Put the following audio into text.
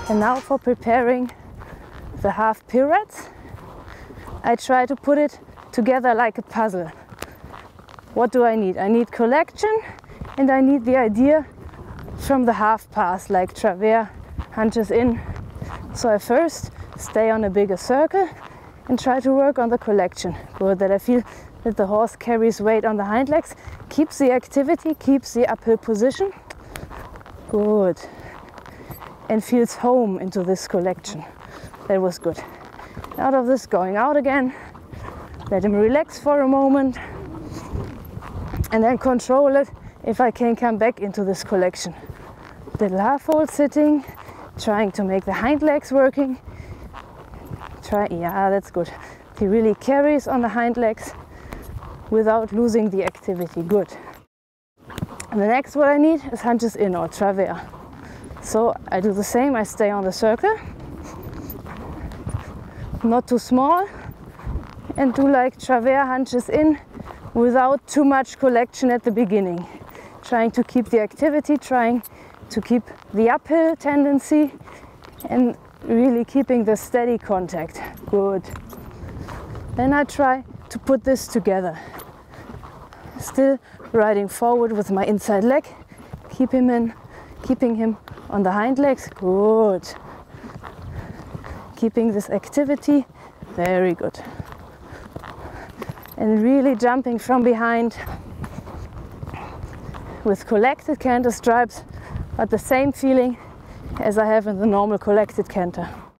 And now for preparing the half pirouettes, I try to put it together like a puzzle. What do I need? I need collection and I need the idea from the half pass, like travers, hunches in. So I first stay on a bigger circle and try to work on the collection. Good, that I feel that the horse carries weight on the hind legs, keeps the activity, keeps the uphill position. Good. And feels home into this collection. That was good. Out of this, going out again. Let him relax for a moment. And then control it if I can come back into this collection. Little half fold sitting, trying to make the hind legs working. Yeah, that's good. He really carries on the hind legs without losing the activity. Good. And the next what I need is hunches in or travers. So I do the same, I stay on the circle, not too small, and do like travers hunches in without too much collection at the beginning. Trying to keep the activity, trying to keep the uphill tendency and really keeping the steady contact. Good. Then I try to put this together. Still riding forward with my inside leg, keeping him on the hind legs. Good. Keeping this activity. Very good. And really jumping from behind with collected canter stripes, but the same feeling as I have in the normal collected canter.